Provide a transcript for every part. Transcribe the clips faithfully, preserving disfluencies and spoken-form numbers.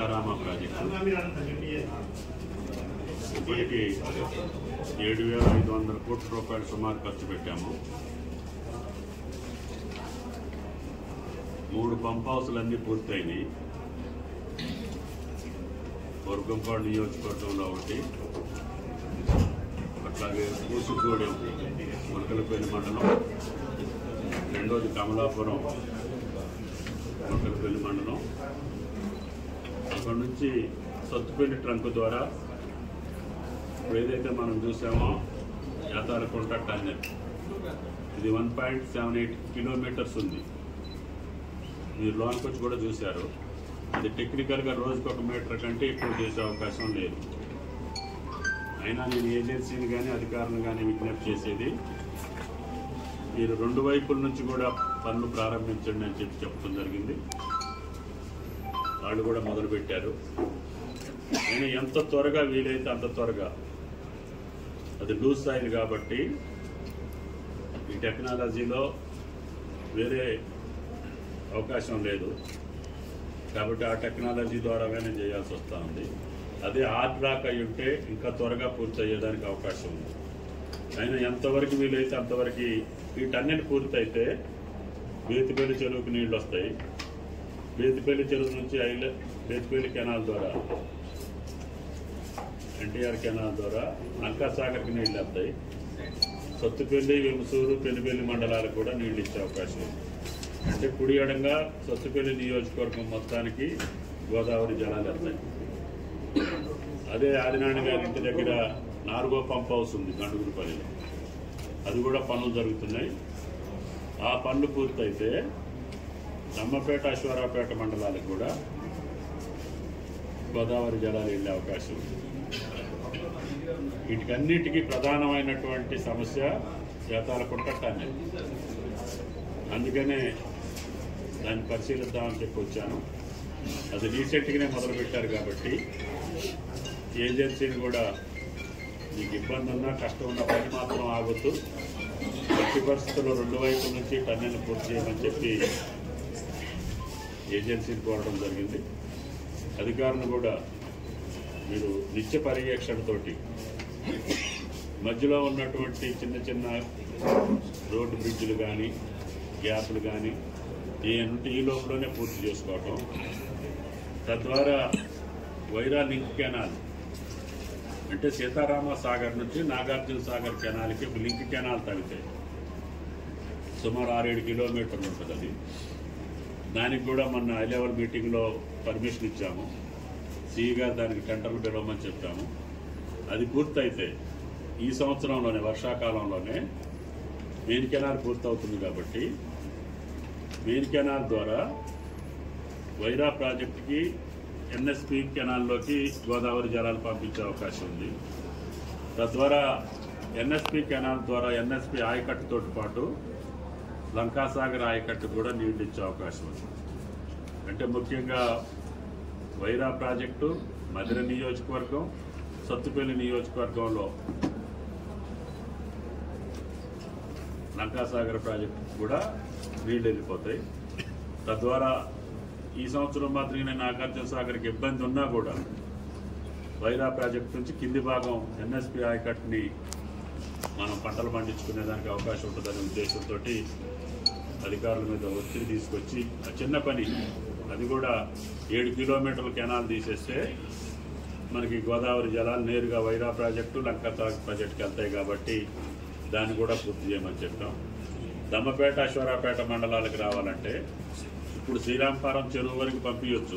Sitarama project ఇప్పటికి ఏడు వేల ఐదు వందల కోట్ల రూపాయలు సుమారు ఖర్చు పెట్టాము. మూడు పంప్ హౌస్లన్నీ పూర్తయినాయి. వర్గంపాడు నియోజకవర్గంలో ఒకటి, అట్లాగే పూసుగూడెం ములకలపల్లి మండలం, రెండోది కమలాపురం ములకలపల్లి మండలం. అక్కడి నుంచి సత్తుపల్లి ట్రంక్ ద్వారా ఇప్పుడు ఏదైతే మనం చూసామో యాతారకుంట టన్నెల్, ఇది one point seven eight kilometers ఉంది. మీరు లోనికి వచ్చి కూడా చూశారు. అది టెక్నికల్గా రోజుకి ఒక మీటర్ కంటే ఎక్కువ చేసే అవకాశం లేదు. అయినా నేను ఏజెన్సీని కానీ అధికారులను కానీ విజ్ఞప్తి చేసేది, మీరు రెండు వైపుల నుంచి కూడా పనులు ప్రారంభించండి అని చెప్పి చెప్పడం జరిగింది. వాళ్ళు కూడా మొదలుపెట్టారు. అయినా ఎంత త్వరగా వీలైతే అంత త్వరగా, అది లూజ్ సాయిల్ కాబట్టి ఈ టెక్నాలజీలో వేరే అవకాశం లేదు కాబట్టి ఆ టెక్నాలజీ ద్వారాగానే చేయాల్సి వస్తూ ఉంది. అదే హార్డ్ రాక్ అయి ఉంటే ఇంకా త్వరగా పూర్తి అయ్యేదానికి అవకాశం ఉంది. అయినా ఎంతవరకు వీలైతే అంతవరకు ఈ టన్నెల్ పూర్తయితే బేతిపల్లి చెరువుకి నీళ్ళు వస్తాయి. బేతిపల్లి చెరువు నుంచి ఐల బేతిపల్లి కెనాల్ ద్వారా, ఎన్టీఆర్ కెనాల్ ద్వారా లంకాసాగర్కి నీళ్ళు వస్తాయి. సత్తుపల్లి, వెముసూరు, పెనుపల్లి మండలాలకు కూడా నీళ్ళు ఇచ్చే అవకాశం ఉంది. అంటే కుడి ఎడంగా సత్తుపల్లి నియోజకవర్గం మొత్తానికి గోదావరి జలాలు వస్తాయి. అదే ఆదినారాయణ గారి ఇంటి దగ్గర నాలుగో పంప్ హౌస్ ఉంది గండుగులపల్లిలో, అది కూడా పనులు జరుగుతున్నాయి. ఆ పనులు పూర్తయితే దమ్మపేట, అశ్వారావుపేట మండలాలకు కూడా గోదావరి జలాలు వెళ్ళే అవకాశం ఉంది. వీటికన్నిటికీ ప్రధానమైనటువంటి సమస్య యాతారకుంట టన్నెల్. అందుకనే దాన్ని పరిశీలిద్దామని చెప్పి వచ్చాను. అది రీసెంట్గానే మొదలుపెట్టారు కాబట్టి ఏజెన్సీని కూడా మీకు ఇబ్బంది ఉన్నా కష్టం ఉన్నా పని మాత్రం ఆగొద్దు, ఎట్టి పరిస్థితుల్లో రెండు వైపుల నుంచి టన్నెల్ని పూర్తి చేయమని చెప్పి ఏజెన్సీని కోరడం జరిగింది. అధికారులు కూడా మీరు నిత్య పర్యవేక్షణతోటి మధ్యలో ఉన్నటువంటి చిన్న చిన్న రోడ్డు బ్రిడ్జ్లు కానీ గ్యాప్లు కానీ ఏంటంటే ఈ లోపలనే పూర్తి చేసుకోవటం, తద్వారా వైరా లింక్ కెనాల్ అంటే సీతారామ సాగర్ నుంచి నాగార్జున సాగర్ కెనాల్కి ఒక లింక్ కెనాల్ తవ్వితే సుమారు ఆరేడు కిలోమీటర్లు ఉంటుంది. అది దానికి కూడా మొన్న హై లెవెల్ మీటింగ్లో పర్మిషన్ ఇచ్చాము. సీగా దానికి టెండర్లు పిలవమని చెప్పాము. అది పూర్తయితే ఈ సంవత్సరంలోనే వర్షాకాలంలోనే మెయిన్ కెనాల్ పూర్తవుతుంది కాబట్టి మెయిన్ కెనాల్ ద్వారా వైరా ప్రాజెక్టుకి ఎన్ఎస్పి కెనాల్లోకి గోదావరి జలాలు పంపించే అవకాశం ఉంది. తద్వారా ఎన్ఎస్పి కెనాల్ ద్వారా ఎన్ఎస్పి ఆయకట్టుతో పాటు లంకాసాగర్ ఆయకట్టు కూడా నీళ్ళు ఇచ్చే అవకాశం ఉంది. అంటే ముఖ్యంగా వైరా ప్రాజెక్టు, మధిర నియోజకవర్గం, సత్తుపల్లి నియోజకవర్గంలో లంకాసాగర్ ప్రాజెక్టు కూడా నీళ్ళు వెళ్ళిపోతాయి. తద్వారా ఈ సంవత్సరం మాత్రమే నాగార్జున సాగర్కి ఇబ్బంది ఉన్నా కూడా వైరా ప్రాజెక్టు నుంచి కింది భాగం ఎన్ఎస్పి ఆయకట్టుని మనం పంటలు పండించుకునేదానికి అవకాశం ఉంటుందనే ఉద్దేశంతో అధికారుల మీద ఒత్తిడి తీసుకొచ్చి ఆ చిన్న పని, అది కూడా ఏడు కిలోమీటర్ల కెనాల్ తీసేస్తే మనకి గోదావరి జలాలు నేరుగా వైరా ప్రాజెక్టు, లంకాసాగర్ ప్రాజెక్టుకి వెళ్తాయి కాబట్టి దాన్ని కూడా పూర్తి చేయమని చెప్పాం. దమ్మపేట, అశ్వారావుపేట మండలాలకు రావాలంటే ఇప్పుడు శ్రీరాంపురం చెరువు వరకు పంపించవచ్చు.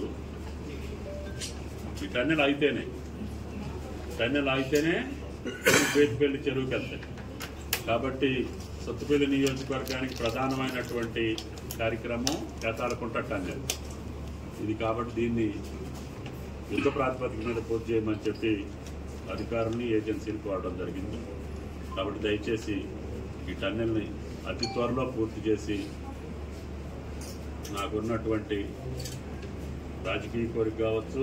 ఈ టన్నెల్ అయితేనే టన్నెల్ అయితేనే బేతిపల్లి చెరువుకి వెళ్తాయి. కాబట్టి సత్తుపల్లి నియోజకవర్గానికి ప్రధానమైనటువంటి కార్యక్రమం యాతారకుంట టన్నెల్ ఇది. కాబట్టి దీన్ని యుద్ధ ప్రాతిపదిక మీద పూర్తి చేయమని చెప్పి అధికారుల్ని, ఏజెన్సీని కోరడం జరిగింది. కాబట్టి దయచేసి ఈ టన్నెల్ని అతి త్వరలో పూర్తి చేసి నాకున్నటువంటి రాజకీయ కోరిక కావచ్చు,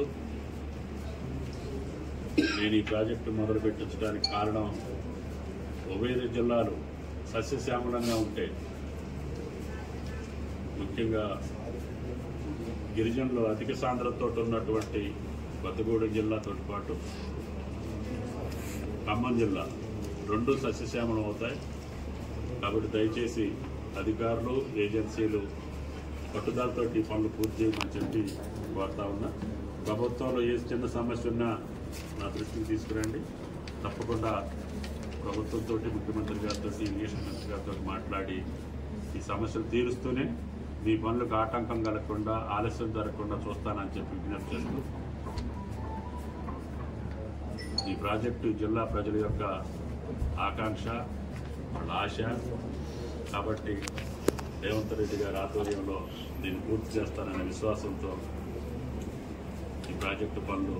నేను ఈ ప్రాజెక్టు మొదలు పెట్టించడానికి కారణం ఉభయ జిల్లాలు సస్యశ్యామలంగా ఉంటే ముఖ్యంగా గిరిజనులు అధిక సాంద్రతతో ఉన్నటువంటి కొత్తగూడెం జిల్లాతో పాటు ఖమ్మం జిల్లా రెండు సస్యశ్యామలం అవుతాయి. కాబట్టి దయచేసి అధికారులు, ఏజెన్సీలు పట్టుదలతో ఈ పనులు పూర్తి చేయమని చెప్పి కోరుతా ఉన్నా. ప్రభుత్వంలో ఏ చిన్న సమస్య ఉన్నా నా దృష్టికి తీసుకురండి. తప్పకుండా ప్రభుత్వంతో, ముఖ్యమంత్రి గారితో, ఇరిగేషన్ మంత్రి గారితో మాట్లాడి ఈ సమస్యలు తీరుస్తూనే మీ పనులకు ఆటంకం కలగకుండా, ఆలస్యం జరగకుండా చూస్తానని చెప్పి విజ్ఞప్తి చేస్తూ ఈ ప్రాజెక్టు జిల్లా ప్రజల యొక్క ఆకాంక్ష, వాళ్ళ ఆశ. కాబట్టి రేవంత్ రెడ్డి గారి ఆధ్వర్యంలో దీన్ని పూర్తి చేస్తాననే విశ్వాసంతో ఈ ప్రాజెక్టు పనులు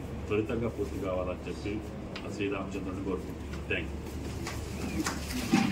త్వరితంగా పూర్తి కావాలని చెప్పి శ్రీరామచంద్రుని కోరుకుంటున్నాను. Thank you.